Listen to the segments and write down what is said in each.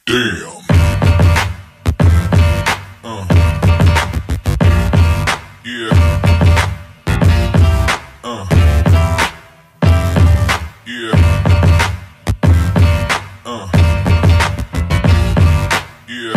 Damn. Yeah. Yeah. Yeah.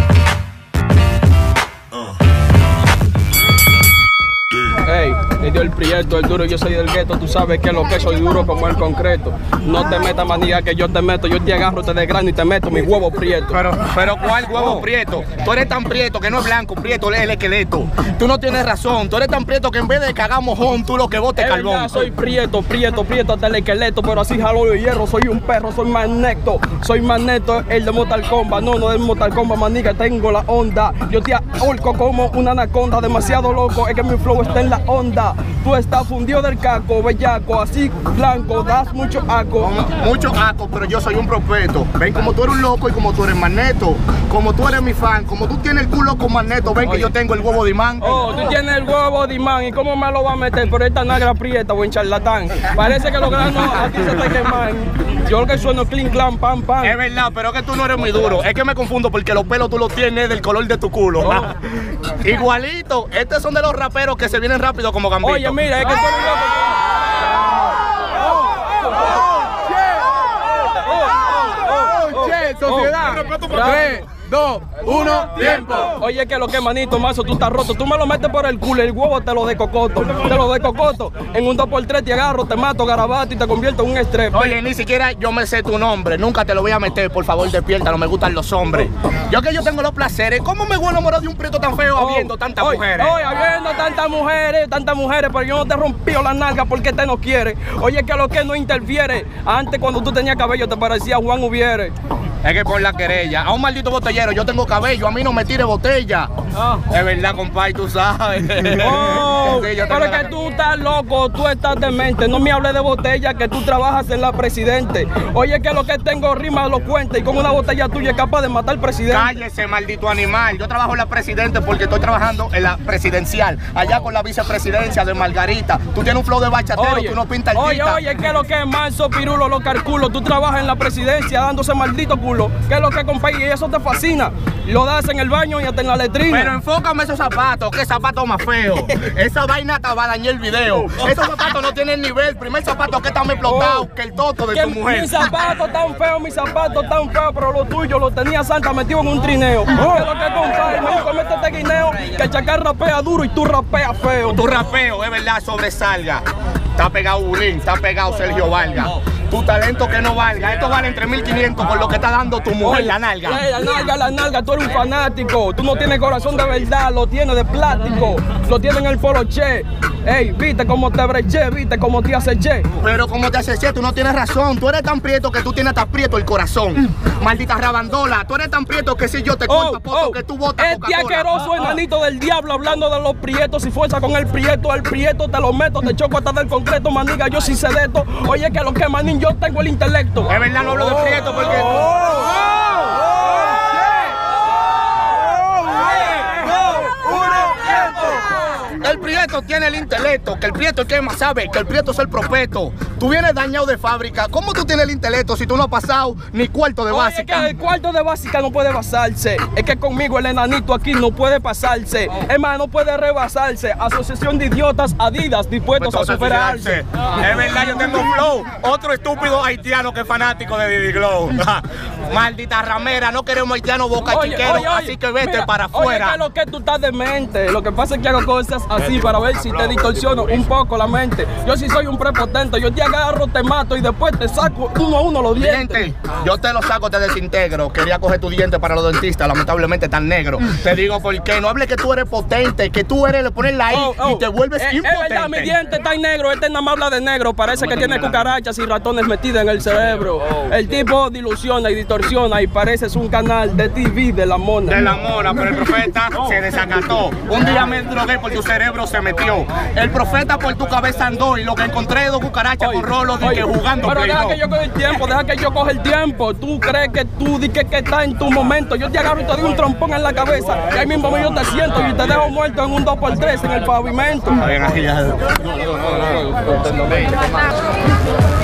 Ey, le dio el Prieto, el duro, yo soy del gueto, tú sabes que lo que soy duro como el concreto. No te metas manía que yo te meto, yo te agarro, te desgrano y te meto mi huevo prieto. Pero ¿cuál huevo prieto? Tú eres tan prieto que no es blanco, prieto es el esqueleto. Tú no tienes razón, tú eres tan prieto que en vez de cagar mojón, tú lo que botes carbón. Verdad, soy prieto hasta el esqueleto, pero así jalo de hierro, soy un perro, soy magneto, el de Mortal Kombat, no del Mortal Kombat, maniga, tengo la onda. Yo te ahorco como una anaconda, demasiado loco, es que mi flow está en la onda. Tú estás fundido del caco, bellaco, así blanco, das mucho aco. Mucho aco, pero yo soy un profeto. Ven como tú eres un loco y como tú eres magneto. Como tú eres mi fan, como tú tienes el culo con magneto, ven. Oye, que yo tengo el huevo de imán. Oh, tú tienes el huevo de imán, ¿y cómo me lo va a meter por esta negra prieta, buen charlatán? Parece que los granos a ti se te queman. Yo lo que sueno clean, clan, pam, pam. Es verdad, pero es que tú no eres muy duro. Es que me confundo porque los pelos tú los tienes del color de tu culo. Oh. Igualito, estos son de los raperos que se vienen rápido como Gambito. Oye, mira, es que tú eres loco. Sociedad. 3, 2, 1, tiempo. Oye, que lo que manito, mazo, tú estás roto. Tú me lo metes por el culo, el huevo te lo decocoto. Te lo decocoto. En un 2x3 te agarro, te mato, garabato y te convierto en un estrés. Oye, ni siquiera yo me sé tu nombre. Nunca te lo voy a meter, por favor, despierta. No me gustan los hombres. Yo tengo los placeres. ¿Cómo me voy a enamorar de un prieto tan feo habiendo tantas mujeres? Oye, habiendo tantas mujeres, pero yo no te rompí la nalga porque te no quiere. Oye, que lo que no interfiere. Antes, cuando tú tenías cabello, te parecía Juan Ubiere. Es que por la querella, a un maldito botellero, yo tengo cabello, a mí no me tire botella. Es verdad, compadre, tú sabes. Oh, sí, pero es que tú estás loco, tú estás demente. No me hables de botella, que tú trabajas en la presidente. Oye, que lo que tengo rima lo cuenta y con una botella tuya es capaz de matar al presidente. Cállese, maldito animal. Yo trabajo en la presidente porque estoy trabajando en la presidencial. Allá con la vicepresidencia de Margarita. Tú tienes un flow de bachatero, tú no pintas el tita. Oye, que lo que es manso, pirulo, lo calculo. Tú trabajas en la presidencia dándose maldito culo. ¿Qué es lo que, compadre? Y eso te fascina. Lo das en el baño y hasta en la letrina. Pero enfócame esos zapatos, qué zapatos más feos. Esa vaina te va a dañar el video. Esos zapatos no tienen nivel. Primer zapato que está más explotado que el toto de tu mujer. Mis zapatos tan feos, pero lo tuyo lo tenía Santa metido en un trineo. ¿Qué es lo que, compadre? Me comete este guineo, que el chacal rapea duro y tú rapeas feo. Tu rapeo, es verdad, sobresalga. Está pegado Bulín, está pegado Sergio Valga. Tu talento que no valga. Esto vale entre 1.500 por lo que está dando tu mujer. Oye, la nalga. La nalga, tú eres un fanático. Tú no tienes corazón de verdad, lo tienes de plástico. Lo tienes en el poloche. Ey, viste cómo te breché, viste cómo te aceché. Pero como te aceché, tú no tienes razón. Tú eres tan prieto que tú tienes hasta prieto el corazón. Maldita rabandola. Tú eres tan prieto que si yo te corto poto que tú botas Coca-Cola. Este asqueroso enanito del diablo hablando de los prietos. Si fuerza con el prieto te lo meto, te choco hasta del concreto, maniga, yo sí sé de esto. Oye, que lo que manín, yo tengo el intelecto. Es verdad, no hablo de prieto porque... El prieto tiene el intelecto, que el prieto es el que más sabe, que el prieto es el profeto. Tú vienes dañado de fábrica. ¿Cómo tú tienes el intelecto si tú no has pasado ni cuarto de básica? Oye, que el cuarto de básica no puede basarse. Es que conmigo el enanito aquí no puede pasarse. Es más, no puede rebasarse. Asociación de idiotas Adidas dispuestos a superarse. Es verdad, yo tengo flow. Otro estúpido haitiano que es fanático de Didi Glow. Maldita ramera, no queremos haitianos boca chiqueros, así que vete para afuera. Oye, que lo que tú estás demente. Lo que pasa es que hago cosas así para ver si te distorsiono un poco la mente. Yo sí soy un prepotente, yo te agarro, te mato y después te saco uno a uno los dientes. Yo te lo saco, te desintegro. Quería coger tu diente para los dentistas, lamentablemente tan negro. Te digo por qué, no hable que tú eres potente, que tú eres, le pones la I y te vuelves impotente. Es verdad, mi diente está en negro, este nada más habla de negro, parece que tiene cucarachas y ratones metidos en el cerebro. El tipo diluciona y distorsiona y pareces un canal de TV de la mona. De la mona, pero el profeta se desacató. Un día me drogué por tu cerebro se metió. El profeta por tu cabeza andó y lo que encontré dos cucarachas con rolo dije jugando. Pero deja que yo coge el tiempo, deja que yo coge el tiempo. Tú crees que tú dices que está en tu momento. Yo te agarro y te doy un trompón en la cabeza y ahí mismo yo te siento y te dejo muerto en un 2x3 en el pavimento. Está bien, así ya.